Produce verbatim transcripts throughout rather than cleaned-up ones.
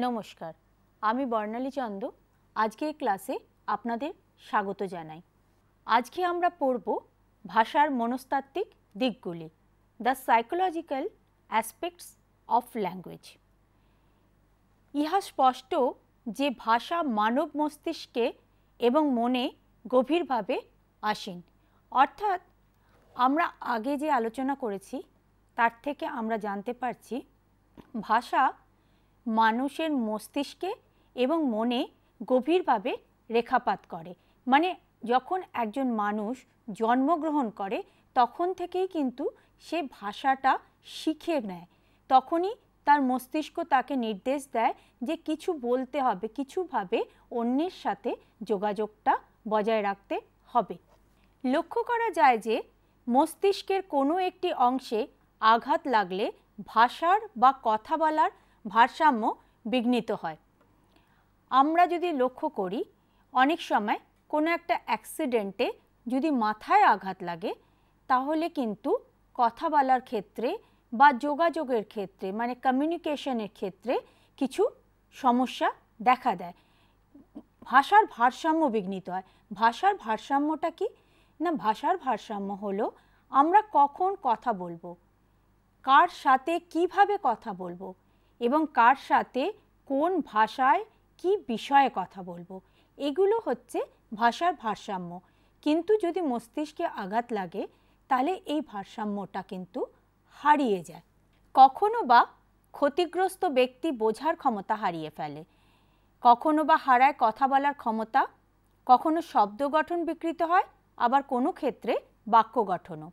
নমস্কার, আমি বর্ণালী চন্দ। আজকের ক্লাসে আপনাদের স্বাগত জানাই। আজকে আমরা পড়ব ভাষার মনস্তাত্ত্বিক দিকগুলি, the psychological aspects of language. ইহা স্পষ্ট যে ভাষা মানব মস্তিষ্কে এবং মনে গভীরভাবে আসীন। অর্থাৎ আমরা আগে যে আলোচনা করেছি তার থেকে আমরা জানতে পারছি ভাষা মানুষের মস্তিষ্কে এবং মনে গভীরভাবে রেখাপাত করে। মানে যখন একজন মানুষ জন্মগ্রহণ করে তখন থেকেই কিন্তু সে ভাষাটা শিখে নেয়, তখনই তার মস্তিষ্ক তাকে নির্দেশ দেয় যে কিছু বলতে হবে, কিছুভাবে অন্যের সাথে যোগাযোগটা বজায় রাখতে হবে। লক্ষ্য করা যায় যে মস্তিষ্কের কোনো একটি অংশে আঘাত লাগলে ভাষার বা কথা বলার ভারসাম্য বিঘ্নিত হয়। আমরা যদি লক্ষ্য করি, অনেক সময় কোনো একটা অ্যাক্সিডেন্টে যদি মাথায় আঘাত লাগে তাহলে কিন্তু কথা বলার ক্ষেত্রে বা যোগাযোগের ক্ষেত্রে মানে কমিউনিকেশনের ক্ষেত্রে কিছু সমস্যা দেখা দেয়, ভাষার ভারসাম্য বিঘ্নিত হয়। ভাষার ভারসাম্যটা কি না, ভাষার ভারসাম্য হলো আমরা কখন কথা বলবো, কার সাথে কিভাবে কথা বলবো এবং কার সাথে কোন ভাষায় কি বিষয়ে কথা বলবো, এগুলো হচ্ছে ভাষার ভারসাম্য। কিন্তু যদি মস্তিষ্কে আঘাত লাগে তাহলে এই ভারসাম্যটা কিন্তু হারিয়ে যায়। কখনো বা ক্ষতিগ্রস্ত ব্যক্তি বোঝার ক্ষমতা হারিয়ে ফেলে, কখনো বা হারায় কথা বলার ক্ষমতা, কখনো শব্দ গঠন বিকৃত হয়, আবার কোনো ক্ষেত্রে বাক্য গঠনও।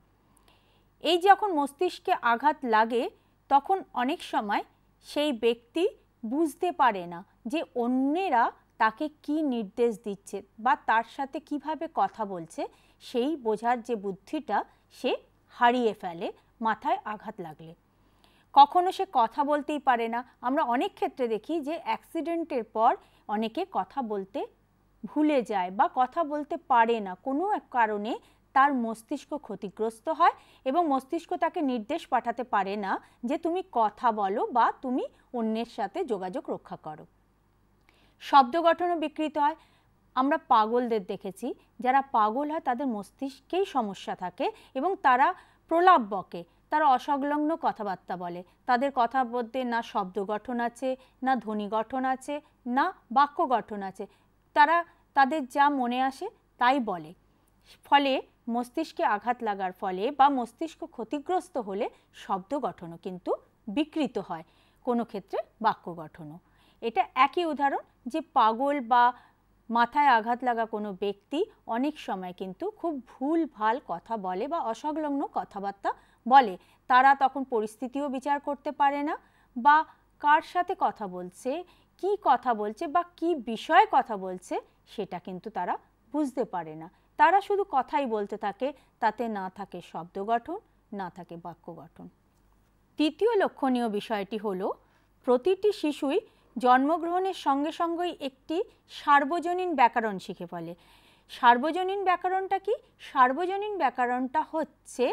এই যখন মস্তিষ্কে আঘাত লাগে তখন অনেক সময় সেই ব্যক্তি বুঝতে পারে না যে অন্যেরা তাকে কি নির্দেশ দিচ্ছে বা তার সাথে কিভাবে কথা বলছে, সেই বোঝার যে বুদ্ধিটা সে হারিয়ে ফেলে মাথায় আঘাত লাগলে। কখনো সে কথা বলতেই পারে না। আমরা অনেক ক্ষেত্রে দেখি যে অ্যাক্সিডেন্টের পর অনেকে কথা বলতে ভুলে যায় বা কথা বলতে পারে না, কোনো এক কারণে তার মস্তিষ্ক ক্ষতিগ্রস্ত হয় এবং মস্তিষ্ক তাকে নির্দেশ পাঠাতে পারে না যে তুমি কথা বলো বা তুমি অন্যের সাথে যোগাযোগ রক্ষা করো। শব্দ গঠনও বিকৃত হয়। আমরা পাগলদের দেখেছি, যারা পাগল হয় তাদের মস্তিষ্কেই সমস্যা থাকে এবং তারা প্রলাপ বকে, তারা অসংলগ্ন কথাবার্তা বলে, তাদের কথার মধ্যে না শব্দ গঠন আছে, না ধ্বনি গঠন আছে, না বাক্য গঠন আছে, তারা তাদের যা মনে আসে তাই বলে। ফলে মস্তিষ্কে আঘাত লাগার ফলে বা মস্তিষ্ক ক্ষতিগ্রস্ত হলে শব্দ গঠনও কিন্তু বিকৃত হয়, কোনো ক্ষেত্রে বাক্য গঠনও। এটা একই উদাহরণ যে পাগল বা মাথায় আঘাত লাগা কোনো ব্যক্তি অনেক সময় কিন্তু খুব ভুল ভাল কথা বলে বা অসংলগ্ন কথাবার্তা বলে। তারা তখন পরিস্থিতিও বিচার করতে পারে না বা কার সাথে কথা বলছে, কি কথা বলছে বা কি বিষয়ে কথা বলছে সেটা কিন্তু তারা বুঝতে পারে না। তারা শুধু কথাই বলতে থাকে, তাতে না থাকে শব্দ গঠন, না থাকে বাক্য গঠন। তৃতীয় লক্ষণীয় বিষয়টি হলো প্রতিটি শিশুই জন্মগ্রহণের সঙ্গে সঙ্গেই একটি সার্বজনীন ব্যাকরণ শিখে ফেলে। সার্বজনীন ব্যাকরণটা কি? সার্বজনীন ব্যাকরণটা হচ্ছে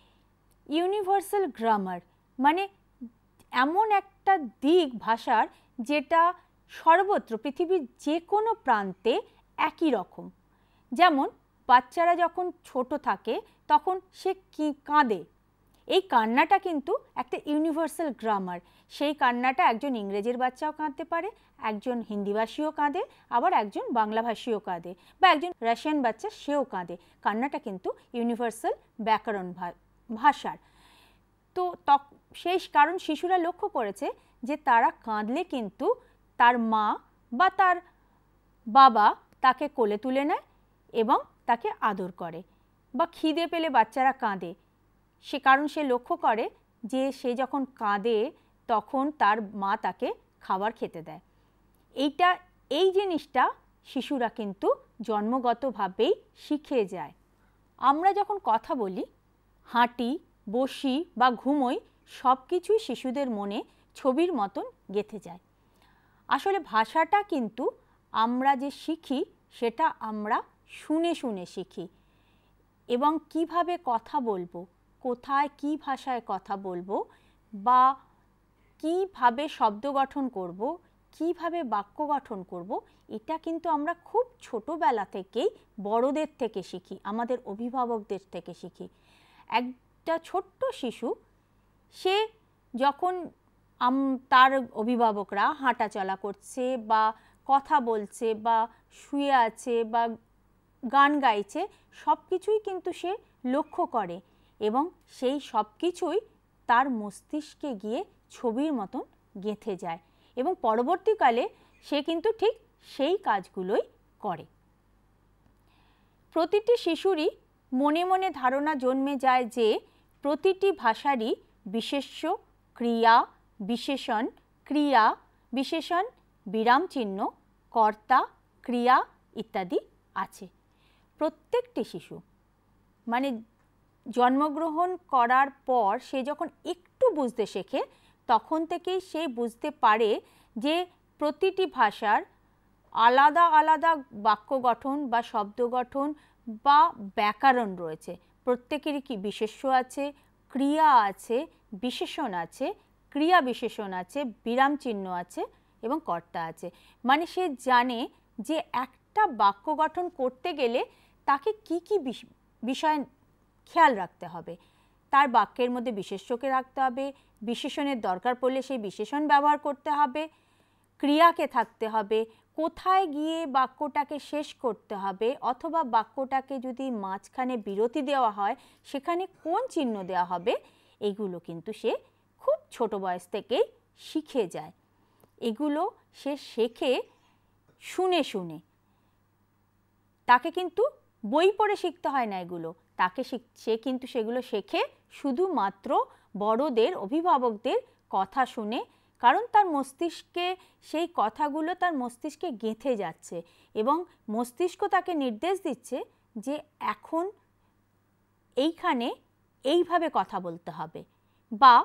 ইউনিভার্সাল গ্রামার, মানে এমন একটা দিক ভাষার যেটা সর্বত্র পৃথিবীর যে কোনো প্রান্তে একই রকম। যেমন বাচ্চারা যখন ছোট থাকে তখন সে কি কাঁদে, এই কান্নাটা কিন্তু একটা ইউনিভার্সাল গ্রামার। সেই কান্নাটা একজন ইংরেজির বাচ্চাও কাঁদতে পারে, একজন হিন্দিভাষীও কাঁদে, আবার একজন বাংলাভাষীও কাঁদে, বা একজন রাশিয়ান বাচ্চা সেও কাঁদে। কান্নাটা কিন্তু ইউনিভার্সাল ব্যাকরণ ভাষার। তো সেই কারণ শিশুরা লক্ষ্য করেছে যে তারা কাঁদলে কিন্তু তার মা বা তার বাবা তাকে কোলে তুলে নেয় এবং তাকে আদর করে, বা খিদে পেলে বাচ্চারা কাঁদে, সে কারণ সে লক্ষ্য করে যে সে যখন কাঁদে তখন তার মা তাকে খাবার খেতে দেয়। এইটা এই জিনিসটা শিশুরা কিন্তু জন্মগতভাবেই শিখে যায়। আমরা যখন কথা বলি, হাঁটি, বসি বা ঘুমোই, সব কিছুই শিশুদের মনে ছবির মতন গেঁথে যায়। আসলে ভাষাটা কিন্তু আমরা যে শিখি সেটা আমরা শুনে শুনে শিখি, এবং কিভাবে কথা বলবো, কোথায় কি ভাষায় কথা বলবো বা কিভাবে শব্দ গঠন করব, কিভাবে বাক্য গঠন করব, এটা কিন্তু আমরা খুব ছোটোবেলা থেকেই বড়দের থেকে শিখি, আমাদের অভিভাবকদের থেকে শিখি। একটা ছোট্ট শিশু, সে যখন তার অভিভাবকরা হাঁটাচলা করছে বা কথা বলছে বা শুয়ে আছে বা গান গাইছে, সব কিছুই কিন্তু সে লক্ষ্য করে এবং সেই সব কিছুই তার মস্তিষ্কে গিয়ে ছবির মতন গেঁথে যায় এবং পরবর্তীকালে সে কিন্তু ঠিক সেই কাজগুলোই করে। প্রতিটি শিশুরই মনে মনে ধারণা জন্মে যায় যে প্রতিটি ভাষারই বিশেষ্য, ক্রিয়া বিশেষণ, ক্রিয়া বিশেষণ, বিরামচিহ্ন, কর্তা, ক্রিয়া ইত্যাদি আছে। প্রত্যেকটি শিশু মানে জন্মগ্রহণ করার পর সে যখন একটু বুঝতে শেখে, তখন থেকেই সে বুঝতে পারে যে প্রতিটি ভাষার আলাদা আলাদা বাক্য গঠন বা শব্দ গঠন বা ব্যাকরণ রয়েছে। প্রত্যেকেরই কি বিশেষ্য আছে, ক্রিয়া আছে, বিশেষণ আছে, ক্রিয়া বিশেষণ আছে, বিরাম চিহ্ন আছে এবং কর্তা আছে। মানে সে জানে যে একটা বাক্য গঠন করতে গেলে তাকে কি কি বিষয় খেয়াল রাখতে হবে। তার বাক্যের মধ্যে বিশেষ্যকে রাখতে হবে, বিশেষণের দরকার পড়লে সেই বিশেষণ ব্যবহার করতে হবে, ক্রিয়াকে থাকতে হবে, কোথায় গিয়ে বাক্যটাকে শেষ করতে হবে, অথবা বাক্যটাকে যদি মাঝখানে বিরতি দেওয়া হয় সেখানে কোন চিহ্ন দেওয়া হবে, এগুলো কিন্তু সে খুব ছোট বয়স থেকেই শিখে যায়। এগুলো সে শেখে শুনে শুনে। তাকে কিন্তু বই পড়ে শিখতে হয় না এগুলো, তাকে সে কিন্তু সেগুলো শেখে শুধুমাত্র বড়দের, অভিভাবকদের কথা শুনে, কারণ তার মস্তিষ্কে সেই কথাগুলো তার মস্তিষ্কে গেঁথে যাচ্ছে এবং মস্তিষ্ক তাকে নির্দেশ দিচ্ছে যে এখন এইখানে এইভাবে কথা বলতে হবে বা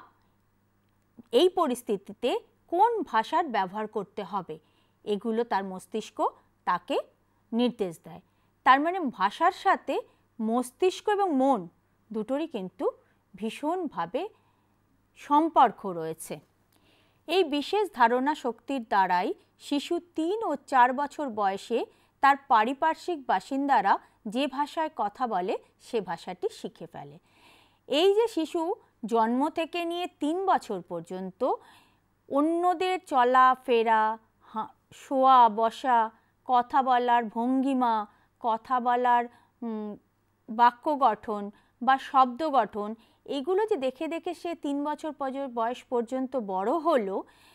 এই পরিস্থিতিতে কোন ভাষার ব্যবহার করতে হবে, এগুলো তার মস্তিষ্ক তাকে নির্দেশ দেয়। তার মানে ভাষার সাথে মস্তিষ্ক এবং মন দুটোরই কিন্তু ভীষণভাবে সম্পর্ক রয়েছে। এই বিশেষ ধারণা শক্তির দ্বারাই শিশু তিন ও চার বছর বয়সে তার পারিপার্শ্বিক বাসিন্দারা যে ভাষায় কথা বলে সে ভাষাটি শিখে ফেলে। এই যে শিশু জন্ম থেকে নিয়ে তিন বছর পর্যন্ত অন্যদের চলা ফেরা, শোয়া বসা, কথা বলার ভঙ্গিমা, কথা বলার বাক্য গঠন বা শব্দ গঠন, এগুলো যে দেখে দেখে সে তিন বছর বয়স পর্যন্ত বড় হলো,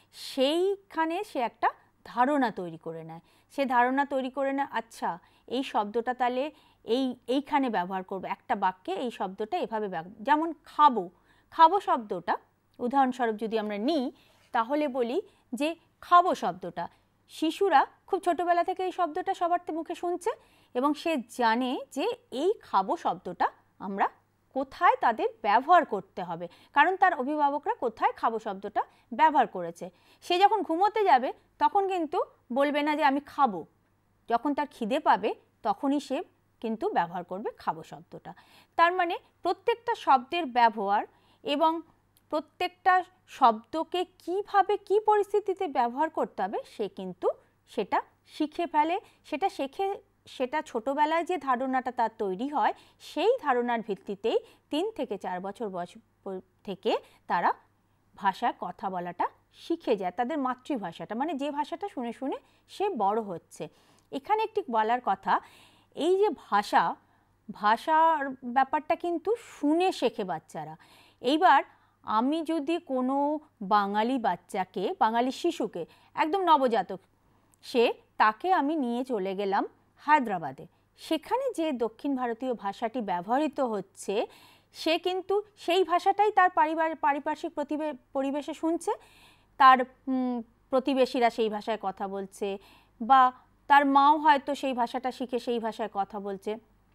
সেইখানে সে একটা ধারণা তৈরি করে নেয়। সে ধারণা তৈরি করে নেয়, আচ্ছা এই শব্দটা তাহলে এই এইখানে ব্যবহার করবো, একটা বাক্যে এই শব্দটা এভাবে ব্যবহার, যেমন খাবো। খাবো শব্দটা উদাহরণস্বরূপ যদি আমরা নিই, তাহলে বলি যে খাবো শব্দটা, শিশুরা খুব ছোটোবেলা থেকে এই শব্দটা সবার মুখে শুনছে এবং সে জানে যে এই খাবো শব্দটা আমরা কোথায় তাদের ব্যবহার করতে হবে, কারণ তার অভিভাবকরা কোথায় খাবো শব্দটা ব্যবহার করেছে। সে যখন ঘুমোতে যাবে তখন কিন্তু বলবে না যে আমি খাবো, যখন তার খিদে পাবে তখনই সে কিন্তু ব্যবহার করবে খাবো শব্দটা। তার মানে প্রত্যেকটা শব্দের ব্যবহার এবং প্রত্যেকটা শব্দকে কিভাবে কি পরিস্থিতিতে ব্যবহার করতে হবে সে কিন্তু সেটা শিখে ফেলে। সেটা শেখে, সেটা ছোটোবেলায় যে ধারণাটা তার তৈরি হয় সেই ধারণার ভিত্তিতেই তিন থেকে চার বছর বয়স থেকে তারা ভাষায় কথা বলাটা শিখে যায়, তাদের মাতৃভাষাটা, মানে যে ভাষাটা শুনে শুনে সে বড় হচ্ছে। এখানে একটি বলার কথা, এই যে ভাষা, ভাষার ব্যাপারটা কিন্তু শুনে শেখে বাচ্চারা। এইবার আমি যদি কোনো বাঙালি বাচ্চাকে, বাঙালি শিশুকে, একদম নবজাতক, সে তাকে আমি নিয়ে চলে গেলাম হায়দ্রাবাদে, সেখানে যে দক্ষিণ ভারতীয় ভাষাটি ব্যবহৃত হচ্ছে সে কিন্তু সেই ভাষাটাই তার পরিবার পারিপার্শ্বিক পরিবেশে শুনছে, তার প্রতিবেশীরা সেই ভাষায় কথা বলছে বা তার মাও হয়তো সেই ভাষাটা শিখে সেই ভাষায় কথা বলছে।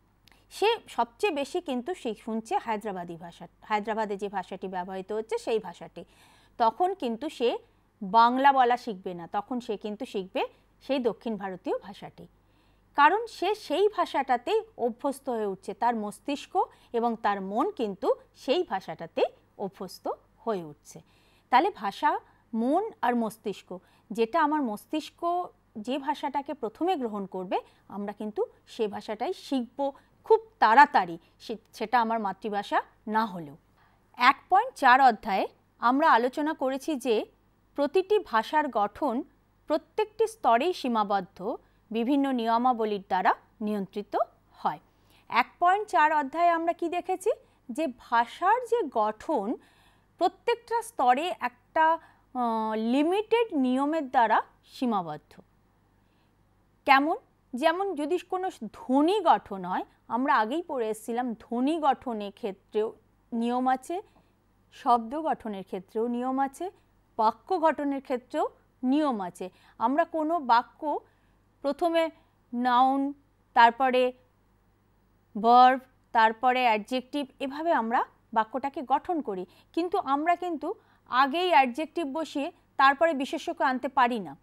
সে সবচেয়ে বেশি কিন্তু শুনছে হায়দ্রাবাদি ভাষা, হায়দ্রাবাদে যে ভাষাটি ব্যবহৃত হচ্ছে সেই ভাষাটি। তখন কিন্তু সে বাংলা বলা শিখবে না, তখন সে কিন্তু শিখবে সেই দক্ষিণ ভারতীয় ভাষাটি, কারণ সে সেই ভাষাটাতেই অভ্যস্ত হয়ে উঠছে, তার মস্তিষ্ক এবং তার মন কিন্তু সেই ভাষাটাতে অভ্যস্ত হয়ে উঠছে। তাহলে ভাষা মন আর মস্তিষ্ক, যেটা আমার মস্তিষ্ক যে ভাষাটাকে প্রথমে গ্রহণ করবে আমরা কিন্তু সে ভাষাটাই শিখব খুব তাড়াতাড়ি, সেটা আমার মাতৃভাষা না হলেও। এক পয়েন্ট চার অধ্যায়ে আমরা আলোচনা করেছি যে প্রতিটি ভাষার গঠন প্রত্যেকটি স্তরেই সীমাবদ্ধ বিভিন্ন নিয়মাবলীর দ্বারা নিয়ন্ত্রিত হয়। এক পয়েন্ট চার অধ্যায়ে আমরা কি দেখেছি যে ভাষার যে গঠন প্রত্যেকটা স্তরে একটা লিমিটেড নিয়মের দ্বারা সীমাবদ্ধ। কেমন? যেমন যদি কোনো ধ্বনি গঠন হয়, আমরা আগেই পড়ে এসেছিলাম ধ্বনি গঠনের ক্ষেত্রেও নিয়ম আছে, শব্দ গঠনের ক্ষেত্রেও নিয়ম আছে, বাক্য গঠনের ক্ষেত্রেও নিয়ম আছে। আমরা কোনো বাক্য প্রথমে নাউন, তারপরে ভার্ব, তারপরে অ্যাডজেক্টিভ, এভাবে আমরা বাক্যটাকে গঠন করি, কিন্তু আমরা কিন্তু আগেই অ্যাডজেক্টিভ বসিয়ে তারপরে বিশেষ্যকে আনতে পারি না,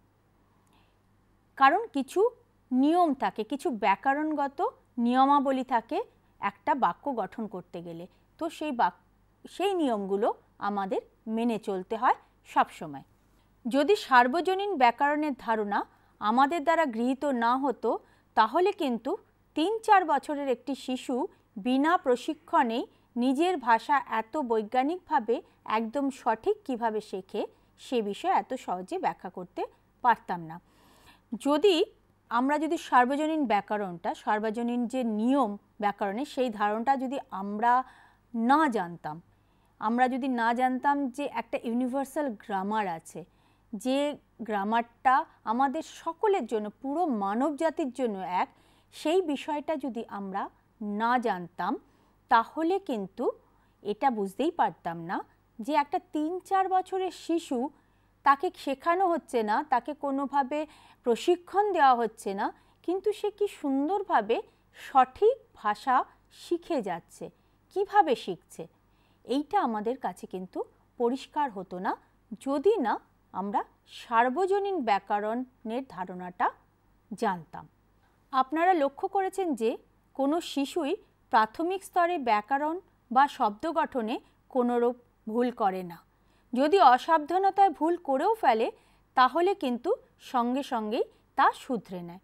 কারণ কিছু নিয়ম থাকে, কিছু ব্যাকরণগত নিয়মাবলী থাকে একটা বাক্য গঠন করতে গেলে। তো সেই বাক্য সেই নিয়মগুলো আমাদের মেনে চলতে হয় সব সময়। যদি সার্বজনীন ব্যাকরণের ধারণা আমাদের দ্বারা গৃহীত না হতো তাহলে কিন্তু তিন চার বছরের একটি শিশু বিনা প্রশিক্ষণেই নিজের ভাষা এত বৈজ্ঞানিকভাবে একদম সঠিক কিভাবে শেখে সে বিষয়ে এত সহজে ব্যাখ্যা করতে পারতাম না। যদি আমরা যদি সার্বজনীন ব্যাকরণটা, সার্বজনীন যে নিয়ম ব্যাকরণের সেই ধারণাটা যদি আমরা না জানতাম, আমরা যদি না জানতাম যে একটা ইউনিভার্সাল গ্রামার আছে, যে গ্রামারটা আমাদের সকলের জন্য, পুরো মানব জাতির জন্য এক, সেই বিষয়টা যদি আমরা না জানতাম তাহলে কিন্তু এটা বুঝতেই পারতাম না যে একটা তিন চার বছরের শিশু, তাকে শেখানো হচ্ছে না, তাকে কোনোভাবে প্রশিক্ষণ দেওয়া হচ্ছে না, কিন্তু সে কি সুন্দরভাবে সঠিক ভাষা শিখে যাচ্ছে। কিভাবে শিখছে এইটা আমাদের কাছে কিন্তু পরিষ্কার হতো না যদি না আমরা সার্বজনীন ব্যাকরণের ধারণাটা জানতাম। আপনারা লক্ষ্য করেছেন যে কোনো শিশুই প্রাথমিক স্তরে ব্যাকরণ বা শব্দ গঠনে কোনোরূপ ভুল করে না। যদি অসাবধানতায় ভুল করেও ফেলে তাহলে কিন্তু সঙ্গে সঙ্গেই তা শুধরে নেয়।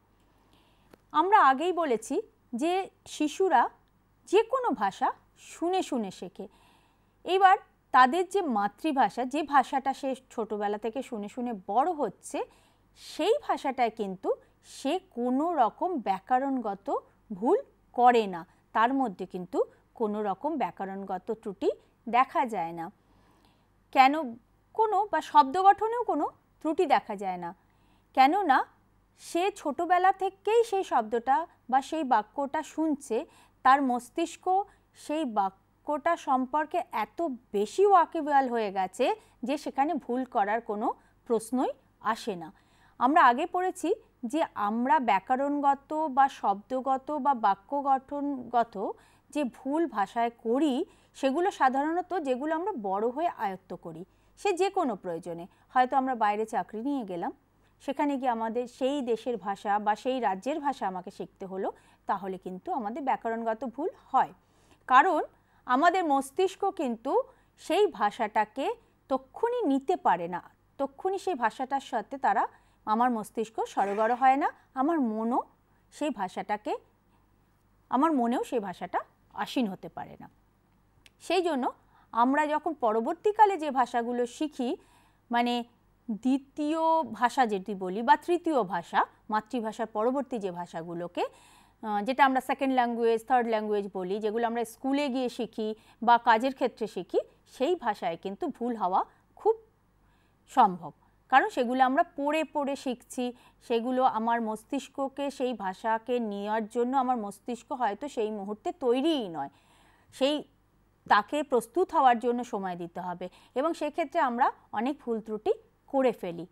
আমরা আগেই বলেছি যে শিশুরা যে কোনো ভাষা শুনে শুনে শেখে। এবার তাদের যে মাতৃভাষা, যে ভাষাটা সে ছোটোবেলা থেকে শুনে শুনে বড় হচ্ছে, সেই ভাষাটায় কিন্তু সে কোনো রকম ব্যাকরণগত ভুল করে না, তার মধ্যে কিন্তু কোনো রকম ব্যাকরণগত ত্রুটি দেখা যায় না। কেন? কোনো বা শব্দ গঠনেও কোনো ত্রুটি দেখা যায় না, কেননা সে ছোটোবেলা থেকেই সেই শব্দটা বা সেই বাক্যটা শুনছে, তার মস্তিষ্ক সেই বাক্যটা সম্পর্কে এত বেশি ওয়াকিবহাল হয়ে গেছে যে সেখানে ভুল করার কোনো প্রশ্নই আসে না। আমরা আগে পড়েছি যে আমরা ব্যাকরণগত বা শব্দগত বা বাক্য গঠনগত যে ভুল ভাষায় করি সেগুলো সাধারণত যেগুলো আমরা বড় হয়ে আয়ত্ত করি, সে যে কোনো প্রয়োজনে, হয়তো আমরা বাইরে চাকরি নিয়ে গেলাম, সেখানে গিয়ে আমাদের সেই দেশের ভাষা বা সেই রাজ্যের ভাষা আমাকে শিখতে হলো, তাহলে কিন্তু আমাদের ব্যাকরণগত ভুল হয়, কারণ আমাদের মস্তিষ্ক কিন্তু সেই ভাষাটাকে তক্ষুনি নিতে পারে না, তক্ষুনি সেই ভাষাটার সাথে তারা আমার মস্তিষ্ক সরগর হয় না, আমার মনও সেই ভাষাটাকে আমার মনেও সেই ভাষাটা আসীন হতে পারে না। সেই জন্য আমরা যখন পরবর্তীকালে যে ভাষাগুলো শিখি, মানে দ্বিতীয় ভাষা যদি বলি বা তৃতীয় ভাষা, মাতৃভাষার পরবর্তী যে ভাষাগুলোকে, যেটা আমরা সেকেন্ড ল্যাঙ্গুয়েজ, থার্ড ল্যাঙ্গুয়েজ বলি, যেগুলো আমরা স্কুলে গিয়ে শিখি বা কাজের ক্ষেত্রে শিখি, সেই ভাষায় কিন্তু ভুল হওয়া খুব সম্ভব, কারণ সেগুলো আমরা পড়ে পড়ে শিখছি, সেগুলো আমার মস্তিষ্ককে সেই ভাষাকে নেওয়ার জন্য আমার মস্তিষ্ক হয়তো সেই মুহূর্তে তৈরিই নয়, সেই তাকে প্রস্তুত হওয়ার জন্য সময় দিতে হবে, এবং সেক্ষেত্রে আমরা অনেক ভুল ত্রুটি করে ফেলি।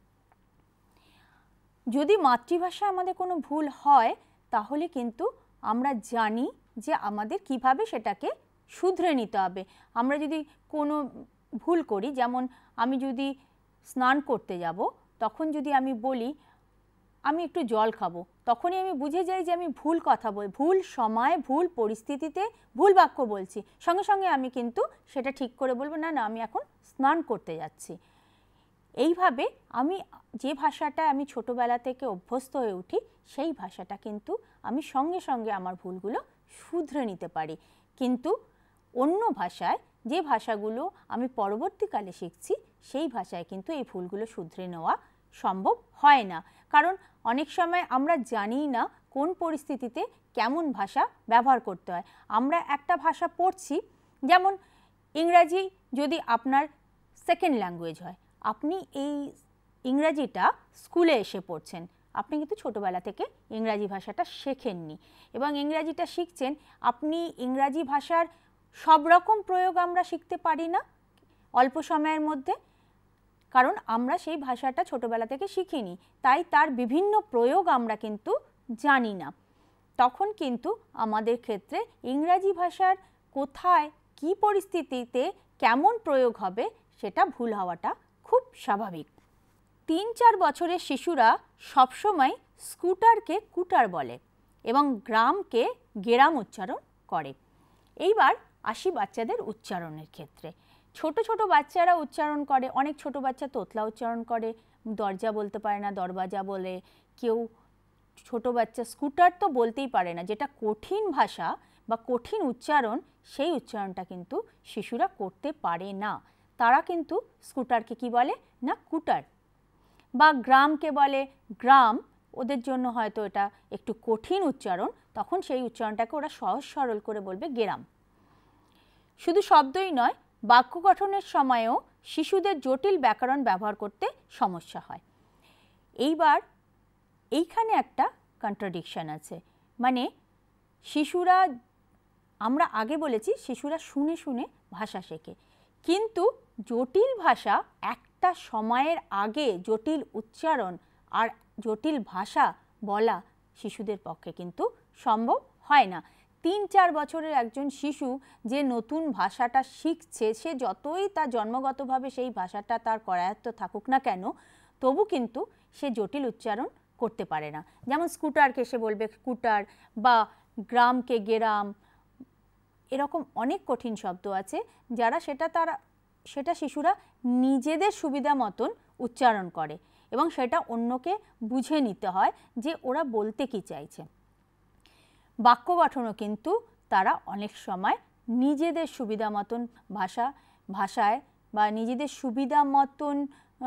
যদি মাতৃভাষায় আমাদের কোনো ভুল হয় তাহলে কিন্তু আমরা জানি যে আমাদের কিভাবে সেটাকে শুধরে নিতে হবে। আমরা যদি কোনো ভুল করি, যেমন আমি যদি স্নান করতে যাব, তখন যদি আমি বলি আমি একটু জল খাবো, তখনই আমি বুঝে যাই যে আমি ভুল কথা বল, ভুল সময়, ভুল পরিস্থিতিতে ভুল বাক্য বলছি, সঙ্গে সঙ্গে আমি কিন্তু সেটা ঠিক করে বলবো না না আমি এখন স্নান করতে যাচ্ছি। এইভাবে আমি যে ভাষাটা আমি ছোটোবেলা থেকে অভ্যস্ত হয়ে উঠি সেই ভাষাটা কিন্তু আমি সঙ্গে সঙ্গে আমার ভুলগুলো শুধরে নিতে পারি। কিন্তু অন্য ভাষায় যে ভাষাগুলো আমি পরবর্তীকালে শিখছি সেই ভাষায় কিন্তু এই ভুলগুলো শুধরে নেওয়া সম্ভব হয় না, কারণ অনেক সময় আমরা জানি না কোন পরিস্থিতিতে কেমন ভাষা ব্যবহার করতে হয়। আমরা একটা ভাষা পড়ছি, যেমন ইংরাজি যদি আপনার সেকেন্ড ল্যাঙ্গুয়েজ হয়, আপনি এই ইংরাজিটা স্কুলে এসে পড়ছেন, আপনি কিন্তু ছোটোবেলা থেকে ইংরাজি ভাষাটা শেখেননি এবং ইংরাজিটা শিখছেন। আপনি ইংরাজি ভাষার সব রকম প্রয়োগ আমরা শিখতে পারি না অল্প সময়ের মধ্যে, কারণ আমরা সেই ভাষাটা ছোটোবেলা থেকে শিখিনি, তাই তার বিভিন্ন প্রয়োগ আমরা কিন্তু জানি না। তখন কিন্তু আমাদের ক্ষেত্রে ইংরাজি ভাষার কোথায় কী পরিস্থিতিতে কেমন প্রয়োগ হবে সেটা ভুল হওয়াটা খুব স্বাভাবিক। তিন চার বছরের শিশুরা সবসময় স্কুটারকে কুটার বলে এবং গ্রামকে গেরাম উচ্চারণ করে। এইবার আসি বাচ্চাদের উচ্চারণের ক্ষেত্রে। ছোট ছোট বাচ্চারা উচ্চারণ করে, অনেক ছোট বাচ্চা তোতলা উচ্চারণ করে, দরজা বলতে পারে না দরবাজা বলে, কেউ ছোট বাচ্চা স্কুটার তো বলতেই পারে না, যেটা কঠিন ভাষা বা কঠিন উচ্চারণ সেই উচ্চারণটা কিন্তু শিশুরা করতে পারে না, তারা কিন্তু স্কুটারকে কি বলে না কুটার, বা গ্রামকে বলে গ্রাম, ওদের জন্য হয়তো এটা একটু কঠিন উচ্চারণ, তখন সেই উচ্চারণটাকে ওরা সহজ সরল করে বলবে গেরাম। শুধু শব্দই নয়, বাক্য গঠনের সময়ও শিশুদের জটিল ব্যাকরণ ব্যবহার করতে সমস্যা হয়। এইবার এইখানে একটা কন্ট্রাডিকশন আছে, মানে শিশুরা, আমরা আগে বলেছি শিশুরা শুনে শুনে ভাষা শেখে, কিন্তু জটিল ভাষা একটা সময়ের আগে জটিল উচ্চারণ আর জটিল ভাষা বলা শিশুদের পক্ষে কিন্তু সম্ভব হয় না। তিন চার বছরের একজন শিশু যে নতুন ভাষাটা শিখছে, সে যতই তার জন্মগতভাবে সেই ভাষাটা তার করায়ত্ত থাকুক না কেন, তবু কিন্তু সে জটিল উচ্চারণ করতে পারে না। যেমন স্কুটারকে সে বলবে স্কুটার, বা গ্রামকে গেরাম, এরকম অনেক কঠিন শব্দ আছে যারা সেটা তারা সেটা শিশুরা নিজেদের সুবিধা মতন উচ্চারণ করে এবং সেটা অন্যকে বুঝে নিতে হয় যে ওরা বলতে কি চাইছে। বাক্য গঠনও কিন্তু তারা অনেক সময় নিজেদের সুবিধা মতন ভাষা ভাষায় বা নিজেদের সুবিধা মতন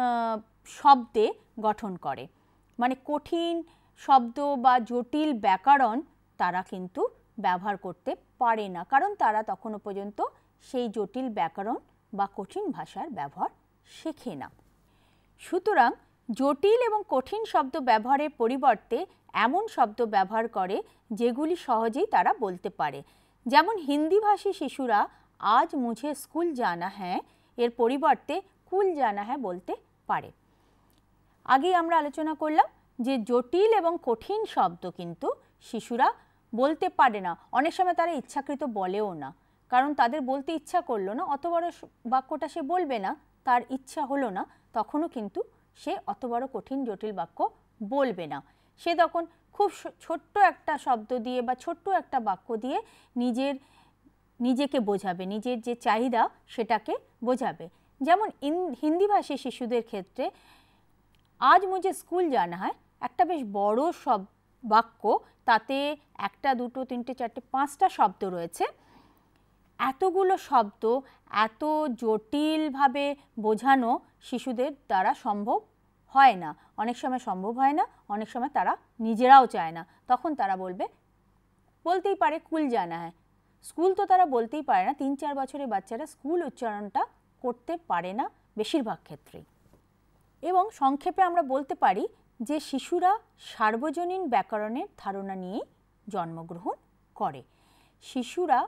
শব্দে গঠন করে, মানে কঠিন শব্দ বা জটিল ব্যাকরণ তারা কিন্তু ব্যবহার করতে পারে না, কারণ তারা তখনও পর্যন্ত সেই জটিল ব্যাকরণ বা কঠিন ভাষার ব্যবহার শেখে না। সুতরাং জটিল এবং কঠিন শব্দ ব্যবহারের পরিবর্তে এমন শব্দ ব্যবহার করে যেগুলি সহজেই তারা বলতে পারে। যেমন হিন্দিভাষী শিশুরা আজ মুঝে স্কুল জানা হ্যাঁ এর পরিবর্তে কুল জানা হ্যাঁ বলতে পারে। আগেই আমরা আলোচনা করলাম যে জটিল এবং কঠিন শব্দ কিন্তু শিশুরা বলতে পারে না, অনেক সময় তারা ইচ্ছাকৃত বলেও না, কারণ তাদের বলতে ইচ্ছা করলো না, অত বড় বাক্যটা সে বলবে না, তার ইচ্ছা হলো না, তখনও কিন্তু সে অত বড় কঠিন জটিল বাক্য বলবে না। সে তখন খুব ছোট্ট একটা শব্দ দিয়ে বা ছোট্ট একটা বাক্য দিয়ে নিজের নিজেকে বোঝাবে, নিজের যে চাহিদা সেটাকে বোঝাবে। যেমন হিন্দিভাষী শিশুদের ক্ষেত্রে আজ মুঝে স্কুল জানা হয় একটা বেশ বড় সব বাক্য, তাতে একটা দুটো তিনটে চারটে পাঁচটা শব্দ রয়েছে। এতগুলো শব্দ এত জটিলভাবে বোঝানো শিশুদের দ্বারা সম্ভব হয় না, অনেক সময় সম্ভব হয় না, অনেক সময় তারা নিজেরাও চায় না, তখন তারা বলবে বলতেই পারে কুল জানা হ্যাঁ। স্কুল তো তারা বলতেই পারে না, তিন চার বছরের বাচ্চারা স্কুল উচ্চারণটা করতে পারে না বেশিরভাগ ক্ষেত্রেই। এবং সংক্ষেপে আমরা বলতে পারি যে শিশুরা সার্বজনীন ব্যাকরণের ধারণা নিয়ে জন্মগ্রহণ করে। শিশুরা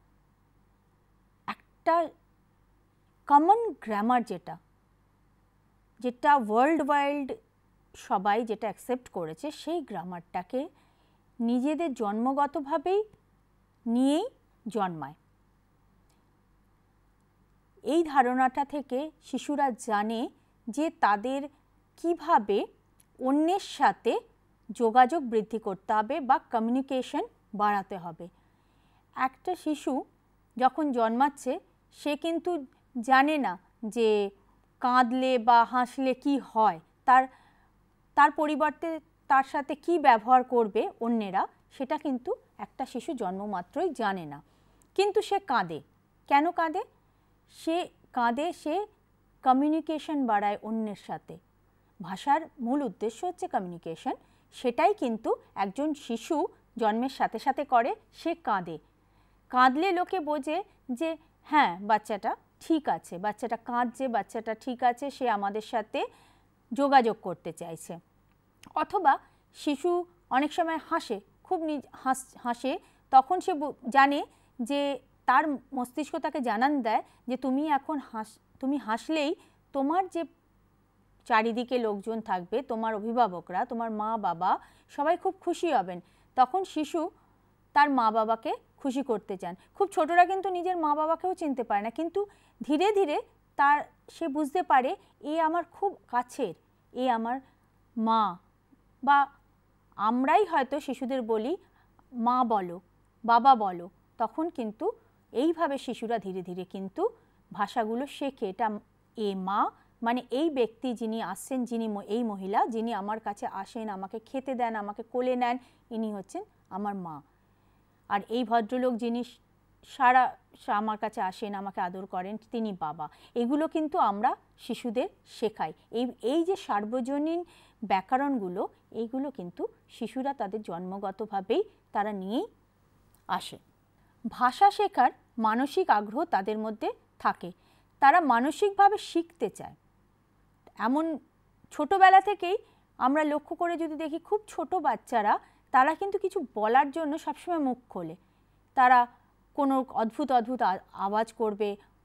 একটা কমন গ্রামার যেটা যেটা ওয়ার্ল্ড ওয়াইড সবাই যেটা অ্যাকসেপ্ট করেছে, সেই গ্রামারটাকে নিজেদের জন্মগতভাবেই নিয়েই জন্মায়। এই ধারণাটা থেকে শিশুরা জানে যে তাদের কিভাবে অন্যের সাথে যোগাযোগ বৃদ্ধি করতে হবে বা কমিউনিকেশন বাড়াতে হবে। একটা শিশু যখন জন্মাচ্ছে সে কিন্তু জানে না যে কাঁদলে বা হাসলে কি হয়, তার তার পরিবর্তে তার সাথে কি ব্যবহার করবে অন্যেরা, সেটা কিন্তু একটা শিশু জন্মমাত্রই জানে না। কিন্তু সে কাঁদে। কেন কাঁদে? সে কাঁদে সে কমিউনিকেশন বাড়ায় অন্যের সাথে। ভাষার মূল উদ্দেশ্য হচ্ছে কমিউনিকেশন, সেটাই কিন্তু একজন শিশু জন্মের সাথে সাথে করে, সে কাঁদে। কাঁদলে লোকে বোঝে যে হ্যাঁ বাচ্চাটা ঠিক আছে, বাচ্চাটা কাঁদছে, বাচ্চাটা ঠিক আছে, সে আমাদের সাথে যোগাযোগ করতে চাইছে। অথবা শিশু অনেক সময় হাসে, খুব হাসে, তখন সে জানে যে তার মস্তিষ্ক তাকে জানান দেয় যে তুমি এখন হাস তুমি হাসলেই তোমার যে চারিদিকে লোকজন থাকবে, তোমার অভিভাবকরা, তোমার মা বাবা সবাই খুব খুশি হবেন। তখন শিশু তার মা বাবাকে খুশি করতে চান। খুব ছোটরা কিন্তু নিজের মা বাবাকেও চিনতে পারে না, কিন্তু ধীরে ধীরে তার সে বুঝতে পারে এ আমার খুব কাছের, এ আমার মা। বা আমরাই হয়তো শিশুদের বলি মা বলো, বাবা বলো, তখন কিন্তু এইভাবে শিশুরা ধীরে ধীরে কিন্তু ভাষাগুলো শেখে। এটা এ মা মানে এই ব্যক্তি যিনি আসছেন, যিনি এই মহিলা যিনি আমার কাছে আসেন, আমাকে খেতে দেন, আমাকে কোলে নেন, ইনি হচ্ছেন আমার মা। আর এই ভদ্রলোক যিনি সারা আমার কাছে আসেন, আমাকে আদর করেন, তিনি বাবা। এগুলো কিন্তু আমরা শিশুদের শেখাই। এই এই যে সার্বজনীন ব্যাকরণগুলো, এইগুলো কিন্তু শিশুরা তাদের জন্মগতভাবেই তারা নিয়েই আসে। ভাষা শেখার মানসিক আগ্রহ তাদের মধ্যে থাকে, তারা মানসিকভাবে শিখতে চায়। এমন ছোটোবেলা থেকেই আমরা লক্ষ্য করে যদি দেখি, খুব ছোট বাচ্চারা তারা কিন্তু কিছু বলার জন্য সবসময় মুখ খোলে। তারা কোনো অদ্ভুত অদ্ভুত আওয়াজ করবে,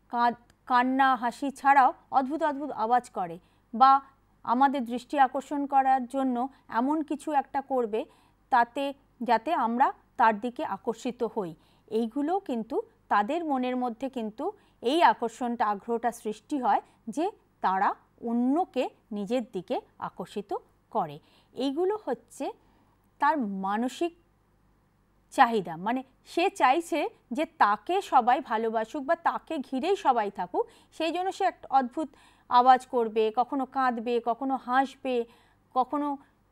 কান্না হাসি ছাড়াও অদ্ভুত অদ্ভুত আওয়াজ করে, বা আমাদের দৃষ্টি আকর্ষণ করার জন্য এমন কিছু একটা করবে তাতে যাতে আমরা তার দিকে আকর্ষিত হই। এইগুলো কিন্তু তাদের মনের মধ্যে কিন্তু এই আকর্ষণটা, আগ্রহটা সৃষ্টি হয় যে তারা অন্যকে নিজের দিকে আকর্ষিত করে। এইগুলো হচ্ছে তার মানসিক চাহিদা, মানে সে চাইছে যে তাকে সবাই ভালোবাসুক বা তাকে ঘিরেই সবাই থাকুক, সেই জন্য সে একটা অদ্ভুত আওয়াজ করবে, কখনো কাঁদবে, কখনো হাসবে, কখনো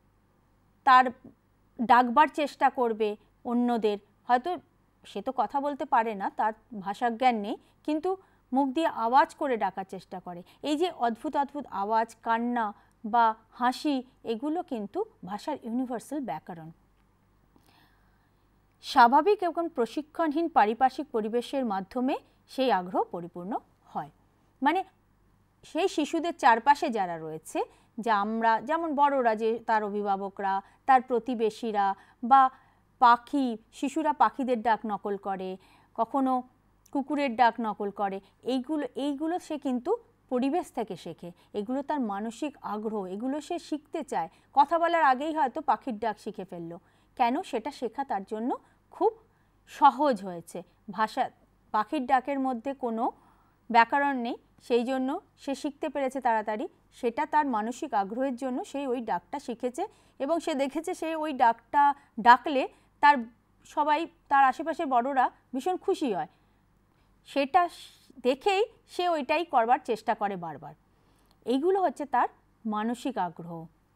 তার ডাকবার চেষ্টা করবে অন্যদের। হয়তো সে তো কথা বলতে পারে না, তার ভাষাজ্ঞান নেই, কিন্তু মুখ দিয়ে আওয়াজ করে ডাকার চেষ্টা করে। এই যে অদ্ভুত অদ্ভুত আওয়াজ, কান্না বা হাসি, এগুলো কিন্তু ভাষার ইউনিভার্সাল ব্যাকরণ। স্বাভাবিক এবং প্রশিক্ষণহীন পারিপার্শ্বিক পরিবেশের মাধ্যমে সেই আগ্রহ পরিপূর্ণ হয়। মানে সেই শিশুদের চারপাশে যারা রয়েছে, যা আমরা যেমন বড়রা, যে তার অভিভাবকরা, তার প্রতিবেশীরা, বা পাখি, শিশুরা পাখিদের ডাক নকল করে, কখনো কুকুরের ডাক নকল করে, এইগুলো এইগুলো সে কিন্তু পরিবেশ থেকে শেখে। এগুলো তার মানসিক আগ্রহ, এগুলো সে শিখতে চায়। কথা বলার আগেই হয়তো পাখির ডাক শিখে ফেললো। কেন? সেটা শেখা তার জন্য খুব সহজ হয়েছে। ভাষা, পাখির ডাকের মধ্যে কোনো ব্যাকরণ নেই, সেই জন্য সে শিখতে পেরেছে তাড়াতাড়ি। সেটা তার মানসিক আগ্রহের জন্য সে ওই ডাকটা শিখেছে, এবং সে দেখেছে সে ওই ডাকটা ডাকলে তার সবাই, তার আশেপাশের বড়রা ভীষণ খুশি হয়। সেটা দেখেই সে ওইটাই করবার চেষ্টা করে বারবার। এইগুলো হচ্ছে তার মানসিক আগ্রহ।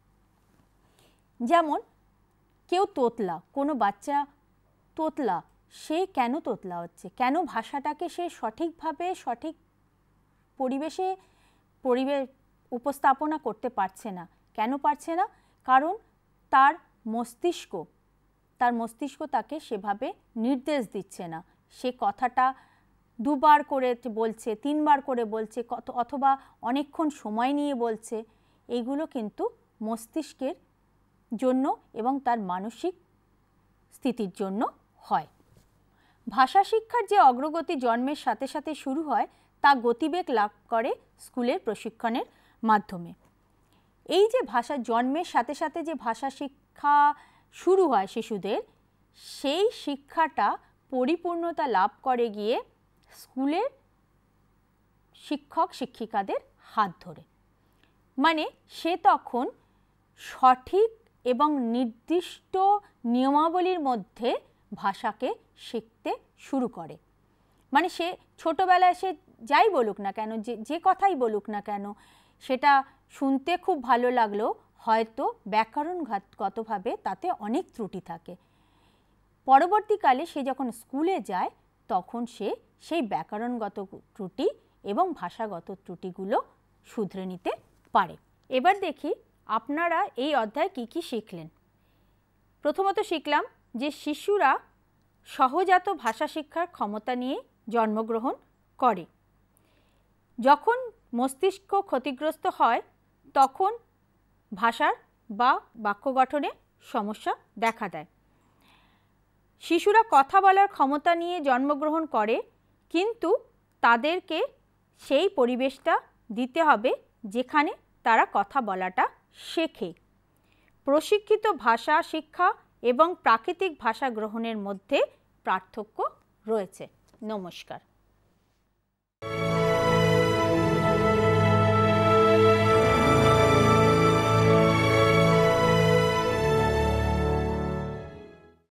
যেমন কেউ তোতলা, কোনো বাচ্চা তোতলা, সে কেন তোতলা হচ্ছে, কেন ভাষাটাকে সে সঠিকভাবে সঠিক পরিবেশে পরিবেশ উপস্থাপনা করতে পারছে না। কেন পারছে না? কারণ তার মস্তিষ্ক তার মস্তিষ্ক তাকে সেভাবে নির্দেশ দিচ্ছে না। সে কথাটা দুবার করে বলছে, তিনবার করে বলছে, অথবা অনেকক্ষণ সময় নিয়ে বলছে। এইগুলো কিন্তু মস্তিষ্কের জন্য এবং তার মানসিক স্থিতির জন্য হয়। ভাষা শিক্ষার যে অগ্রগতি জন্মের সাথে সাথে শুরু হয়, তা গতিবেগ লাভ করে স্কুলের প্রশিক্ষণের মাধ্যমে। এই যে ভাষা জন্মের সাথে সাথে যে ভাষা শিক্ষা শুরু হয় শিশুদের, সেই শিক্ষাটা পরিপূর্ণতা লাভ করে গিয়ে স্কুলের শিক্ষক শিক্ষিকাদের হাত ধরে। মানে সে তখন সঠিক এবং নির্দিষ্ট নিয়মাবলীর মধ্যে ভাষাকে শিখতে শুরু করে। মানে সে ছোটোবেলায় সে যাই বলুক না কেন, যে যে কথাই বলুক না কেন, সেটা শুনতে খুব ভালো লাগলেও হয়তো ব্যাকরণগতভাবে তাতে অনেক ত্রুটি থাকে। পরবর্তীকালে সে যখন স্কুলে যায় তখন সে সেই ব্যাকরণগত ত্রুটি এবং ভাষাগত ত্রুটিগুলো শুধরে নিতে পারে। এবার দেখি আপনারা এই অধ্যায়ে কী কী শিখলেন। প্রথমত শিখলাম যে শিশুরা সহজাত ভাষা শিক্ষার ক্ষমতা নিয়ে জন্মগ্রহণ করে। যখন মস্তিষ্ক ক্ষতিগ্রস্ত হয় তখন ভাষার বা বাক্য গঠনে সমস্যা দেখা দেয়। শিশুরা কথা বলার ক্ষমতা নিয়ে জন্মগ্রহণ করে, কিন্তু তাদেরকে সেই পরিবেশটা দিতে হবে যেখানে তারা কথা বলাটা শেখে। প্রশিক্ষিত ভাষা শিক্ষা এবং প্রাকৃতিক ভাষা গ্রহণের মধ্যে পার্থক্য রয়েছে। নমস্কার।